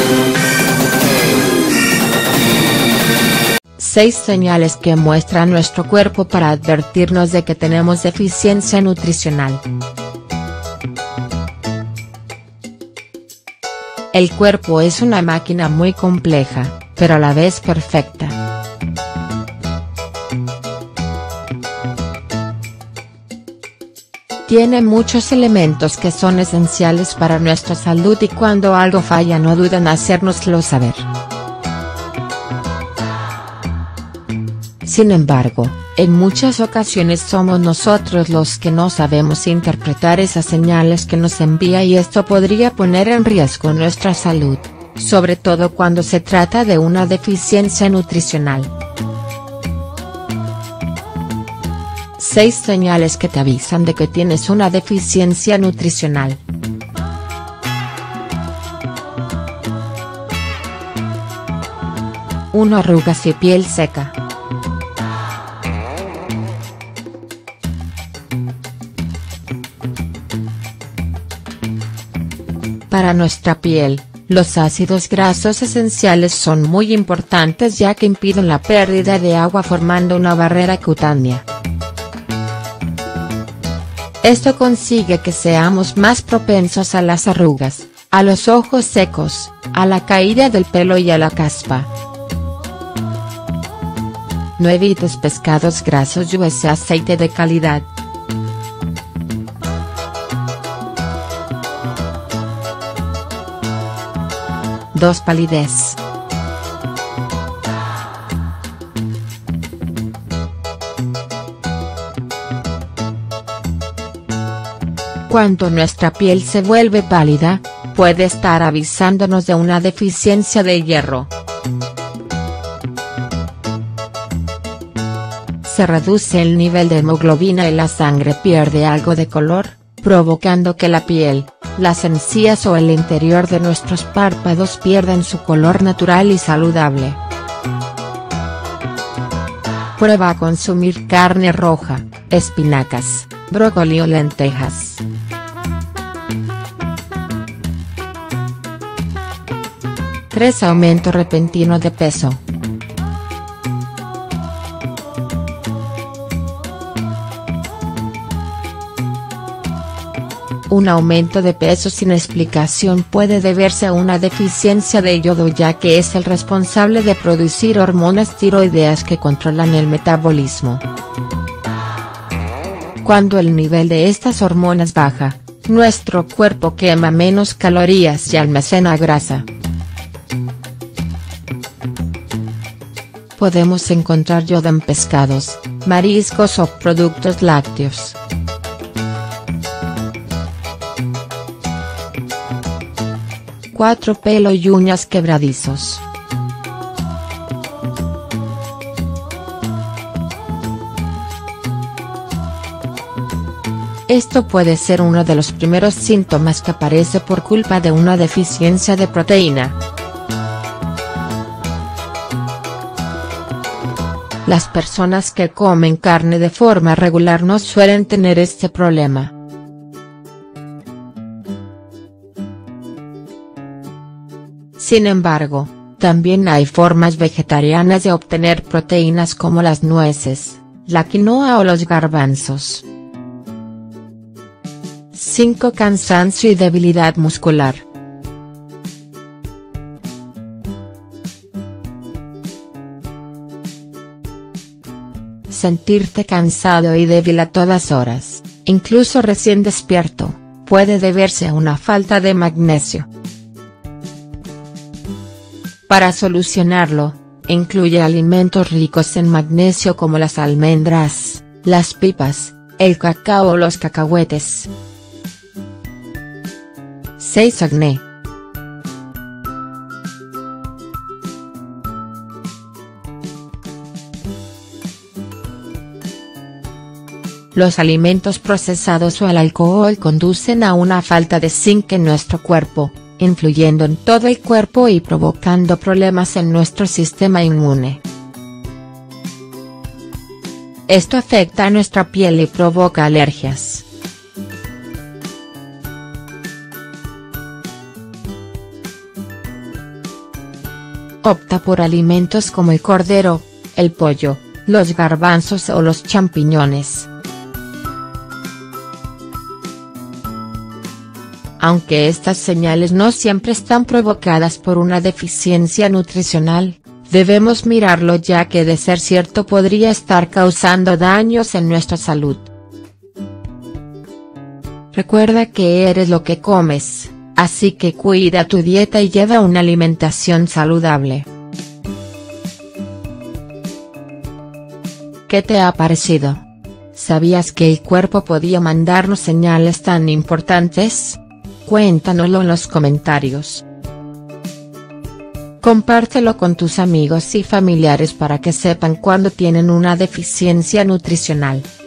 6 señales que muestra nuestro cuerpo para advertirnos de que tenemos deficiencia nutricional. El cuerpo es una máquina muy compleja, pero a la vez perfecta. Tiene muchos elementos que son esenciales para nuestra salud y cuando algo falla no dudan en hacérnoslo saber. Sin embargo, en muchas ocasiones somos nosotros los que no sabemos interpretar esas señales que nos envía y esto podría poner en riesgo nuestra salud, sobre todo cuando se trata de una deficiencia nutricional. 6 señales que te avisan de que tienes una deficiencia nutricional. Arrugas y piel seca. Para nuestra piel, los ácidos grasos esenciales son muy importantes ya que impiden la pérdida de agua formando una barrera cutánea. Esto consigue que seamos más propensos a las arrugas, a los ojos secos, a la caída del pelo y a la caspa. No evites pescados grasos y use aceite de calidad. Palidez. Cuando nuestra piel se vuelve pálida, puede estar avisándonos de una deficiencia de hierro. Se reduce el nivel de hemoglobina y la sangre pierde algo de color, provocando que la piel, las encías o el interior de nuestros párpados pierdan su color natural y saludable. Prueba a consumir carne roja, espinacas, brócoli o lentejas. 3 Aumento repentino de peso. Un aumento de peso sin explicación puede deberse a una deficiencia de yodo ya que es el responsable de producir hormonas tiroideas que controlan el metabolismo. Cuando el nivel de estas hormonas baja, nuestro cuerpo quema menos calorías y almacena grasa. Podemos encontrar yodo en pescados, mariscos o productos lácteos. 4 Pelo y uñas quebradizos. Esto puede ser uno de los primeros síntomas que aparece por culpa de una deficiencia de proteína. Las personas que comen carne de forma regular no suelen tener este problema. Sin embargo, también hay formas vegetarianas de obtener proteínas como las nueces, la quinoa o los garbanzos. 5 Cansancio y debilidad muscular. Sentirte cansado y débil a todas horas, incluso recién despierto, puede deberse a una falta de magnesio. Para solucionarlo, incluye alimentos ricos en magnesio como las almendras, las pipas, el cacao o los cacahuetes. 6 Acné. Los alimentos procesados o el alcohol conducen a una falta de zinc en nuestro cuerpo, influyendo en todo el cuerpo y provocando problemas en nuestro sistema inmune. Esto afecta a nuestra piel y provoca alergias. Opta por alimentos como el cordero, el pollo, los garbanzos o los champiñones. Aunque estas señales no siempre están provocadas por una deficiencia nutricional, debemos mirarlo ya que de ser cierto podría estar causando daños en nuestra salud. Recuerda que eres lo que comes, así que cuida tu dieta y lleva una alimentación saludable. ¿Qué te ha parecido? ¿Sabías que el cuerpo podía mandarnos señales tan importantes? Cuéntanoslo en los comentarios. Compártelo con tus amigos y familiares para que sepan cuando tienen una deficiencia nutricional.